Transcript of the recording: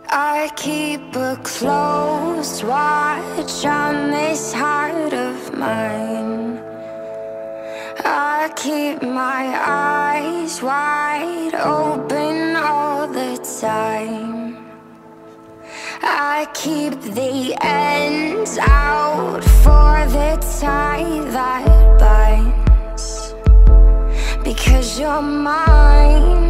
I keep a close watch on this heart of mine. I keep my eyes wide open all the time. I keep the ends out for the tie that binds. Because you're mine.